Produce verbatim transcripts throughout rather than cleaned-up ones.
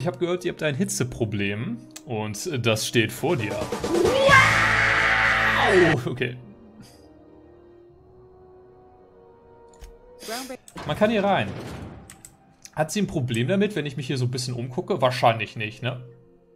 Ich habe gehört, ihr habt ein Hitzeproblem und das steht vor dir. Oh, okay. Man kann hier rein. Hat sie ein Problem damit, wenn ich mich hier so ein bisschen umgucke? Wahrscheinlich nicht, ne?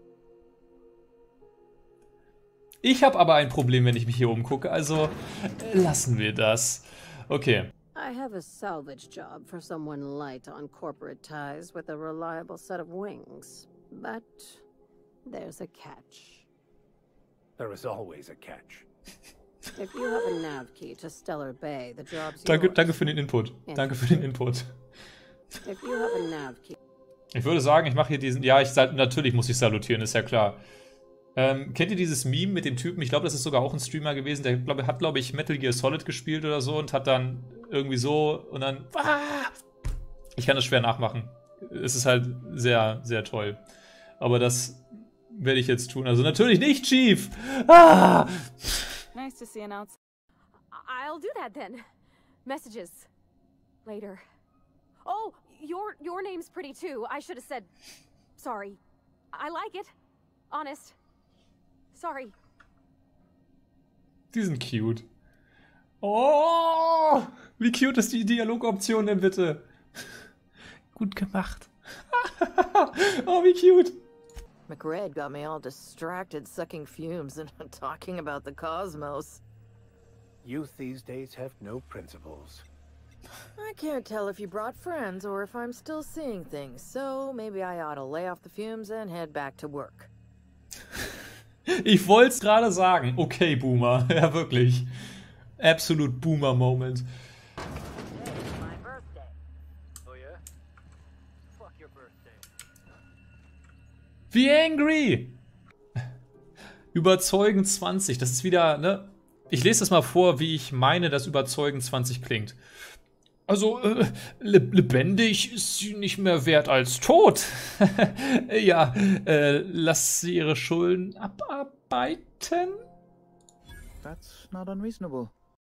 Ich habe aber ein Problem, wenn ich mich hier umgucke, also lassen wir das. Okay. I have a salvage job for someone light on corporate ties with a reliable set of wings. But there's a catch. There is always a catch. If you have a nav key to Stellar Bay, the job's Danke, yours. danke für den Input. Danke für den Input. If you have a nav key. Ich würde sagen, ich mache hier diesen... Ja, ich sal natürlich muss ich salutieren, ist ja klar. Ähm, kennt ihr dieses Meme mit dem Typen? Ich glaube, das ist sogar auch ein Streamer gewesen. Der glaub, hat, glaube ich, Metal Gear Solid gespielt oder so und hat dann irgendwie so und dann... Ah! Ich kann das schwer nachmachen. Es ist halt sehr, sehr toll. Aber das werde ich jetzt tun. Also natürlich nicht, Chief! Ah! Nice to see an outside. I'll do that then. Messages. Later. Oh, your your name's pretty too. I should have said sorry. I like it. Honest. Sorry. Die sind cute. Oh! Wie cute ist die Dialogoption denn bitte? Gut gemacht. Oh, wie cute. McRae got me all distracted sucking fumes and talking about the cosmos. Youth these days have no principles. I can't tell if you brought friends or if I'm still seeing things, so maybe I ought to lay off the fumes and head back to work. Ich wollte es gerade sagen. Okay, Boomer. Ja, wirklich. Absolut Boomer-Moment. Wie angry! Überzeugen zwanzig. Das ist wieder, ne? Ich lese das mal vor, wie ich meine, dass Überzeugen zwanzig klingt. Also, äh, lebendig ist sie nicht mehr wert als tot. Ja, äh, lass sie ihre Schulden abarbeiten? That's not unreasonable.